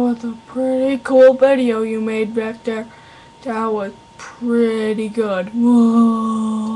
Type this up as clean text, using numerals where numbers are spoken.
was a pretty cool video you made back there. That was pretty good. Whoa.